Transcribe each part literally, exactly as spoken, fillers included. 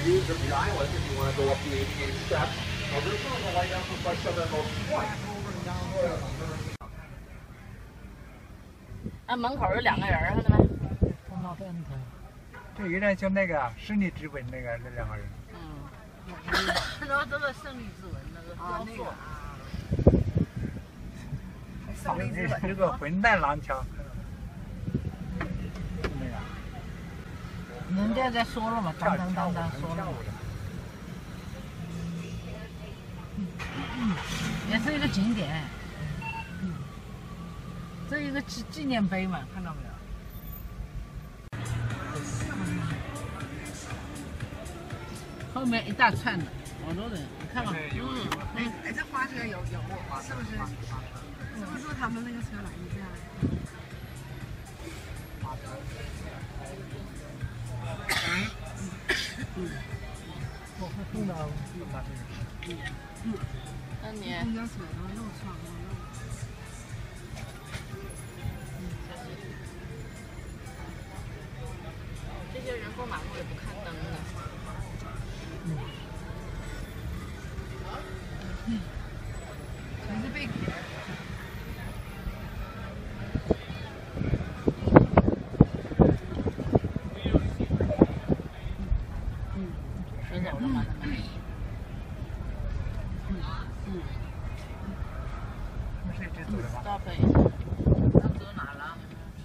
views of the island if you want to go up the eighty-eight steps. Now, this one on the right looks like some of the most white. 俺门口有两个人，看到没？ 这有点像那个胜利之吻那个那两个人。 嗯。然后这个胜利之吻那个雕塑啊。 胜利之吻这个混蛋廊桥。那个。 人家在说了嘛，当当当当说了。嗯，也是一个景点。嗯。这一个纪纪念碑嘛，看到没有？ 后面一大串的，好多人，你看嘛。嗯， 哎，这花车有有，是不是？是不是坐他们那个车来一下？ 嗯。我会碰到那这个。嗯。 那你。 公交车都漏窗了。 这些人过马路也不看灯的。 嗯，全是贝壳。 嗯，水走了吗？他们。嗯嗯。 那是这走的吧？ 到北。他走哪了？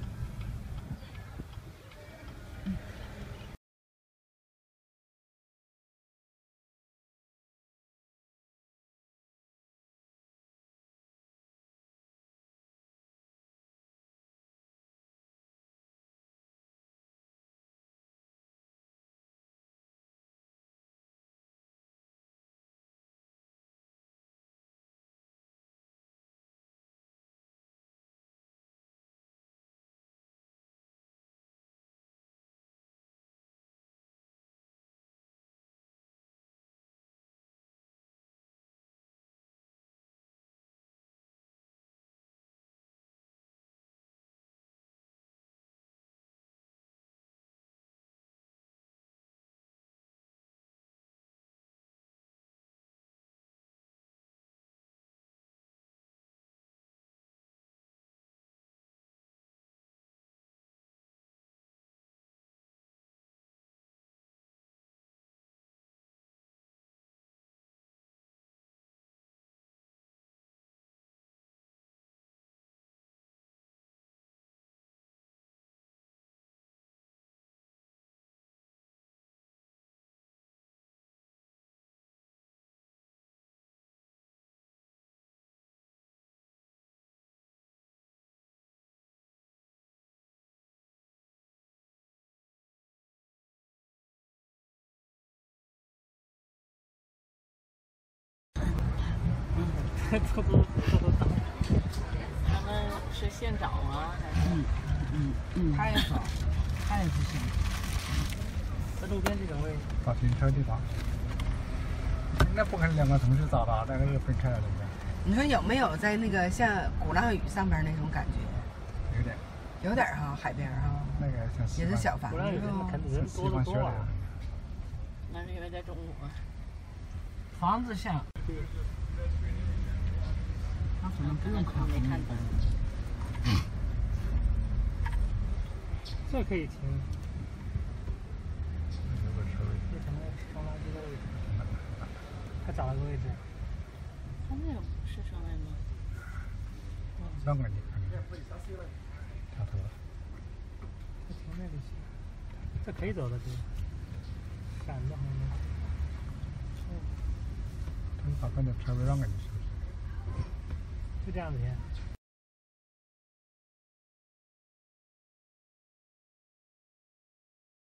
这都这都大。 他们是现找吗？还是？ 嗯嗯嗯。 他也找，他也是现找。 在路边这种位，找停车地方。那不可能两个同时找的，那个是分开了，对不对？ 你说有没有在那个像鼓浪屿上边那种感觉？ 有点。 有点哈，海边哈。 那个像也是小房子。 鼓浪屿那肯定人多得多啊。 那是因为在中午。房子像。 他可能不用看，没看灯。 这可以停。这可能装垃圾的位置。他找了个位置。 他那个是车位吗？ 让给你看。下头了。这停那里行。这可以走的，这个。闪的好像。嗯。他把那个车位让给你是不是？就这样子停。